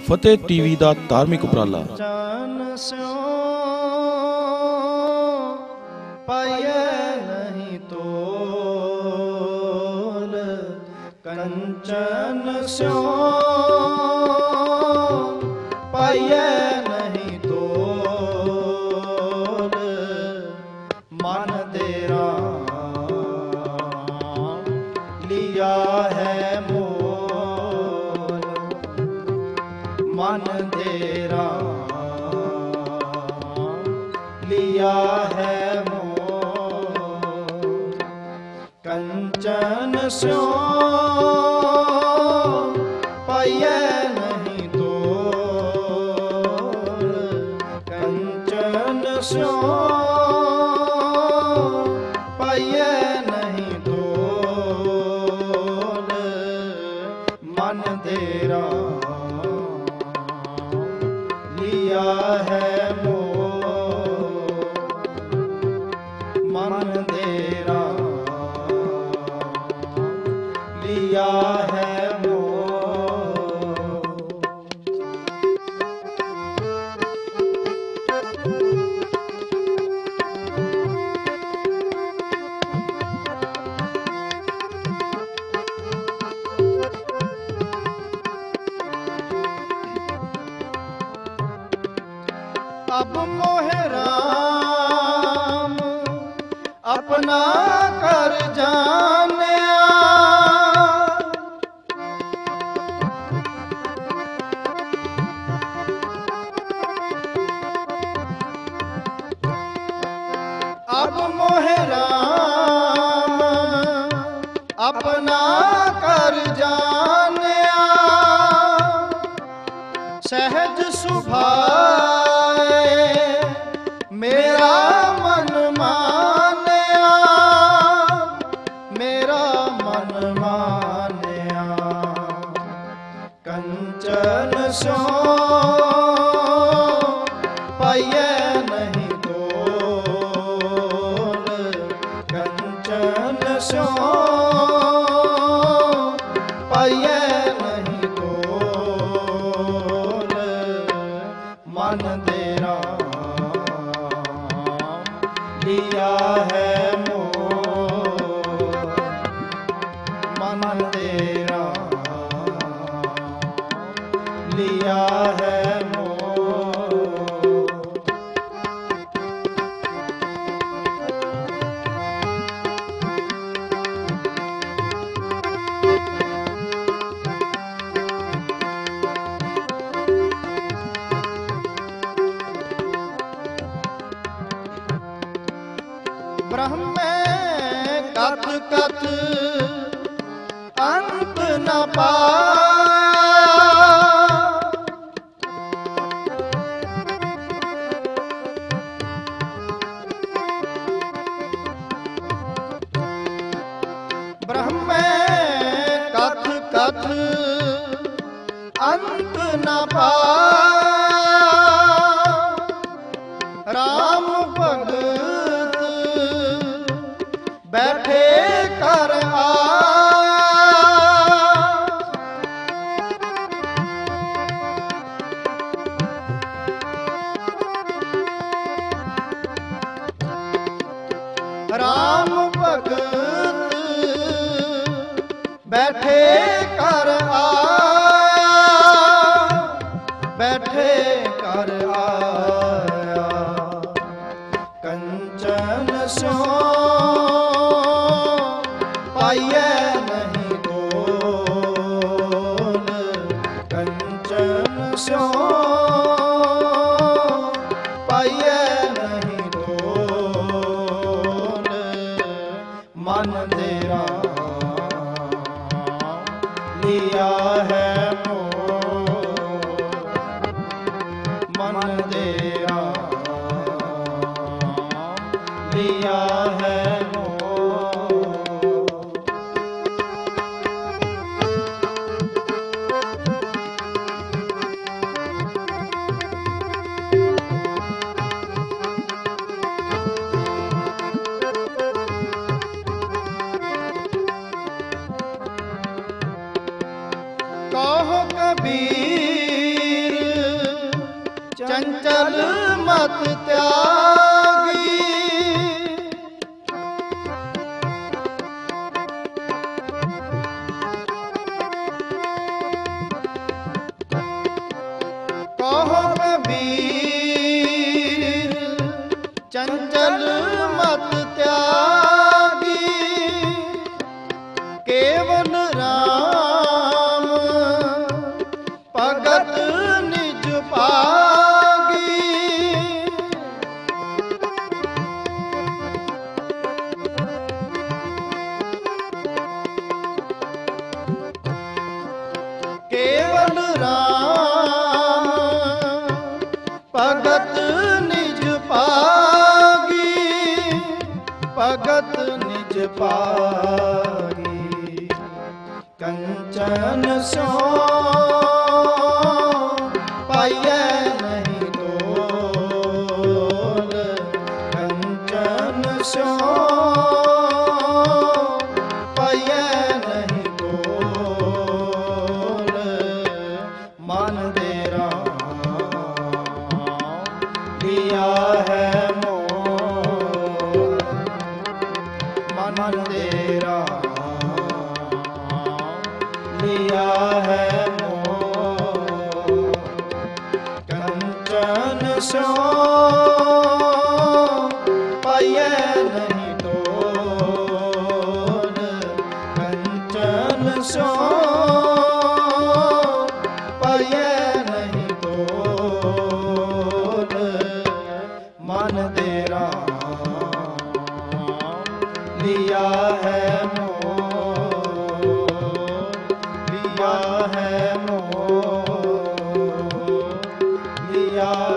ਫਤਿਹ TV ਦਾ ਧਾਰਮਿਕ ਉਪਰਾਲਾ। कंचन स्यों पाइए नहीं तोल, मन तेरा लिया है मोल, मन तेरा लिया है मोल। कंचन स्यों पाइए नहीं तोल, कंचन स्यों पाइए नहीं तोल, मन तेरा लिया है मोल, मन तेरा लिया है अब मोहे राम अपना कर जानिया, अब मोहे राम अपना कर जानिया, सहज सुभाए मेरा मन मानिया, मेरा मन मानिया। कंचन स्यों पाइए नहीं तोल, कंचन स्यों पाइए नहीं तोल, मन तेरा लिया है मोल, मन तेरा लिया है मोल। ब्रह्म कथ कथ अंत न ब्रह्म कथ कथ अंत न राम भगत बैठे कर राम भगत बैठे कर बैठे कर आया। कंचन स्यों पाइए नहीं तोल, कंचन स्यों पाइए नहीं तोल, मन तेरा लिया है मोल, मन तेरा लिया है मोल। चंचल मत त्यागी। कहो कबीर चंचल मत त्यागी, केवल राम भगत निज पागी। केवल राम भगत निज पागी, भगत निज पागी। कंचन सो पाइए नहीं तोल, कंचन सो पाइए नहीं तोल। मन दे राम लिया है मोल, मन दे राम लिया है मोल। कंचन सो पाइए नहीं तोल, कंचन सो पाइए नहीं तोल। मन दे राम लिया है मोल, लिया है मोल, लिया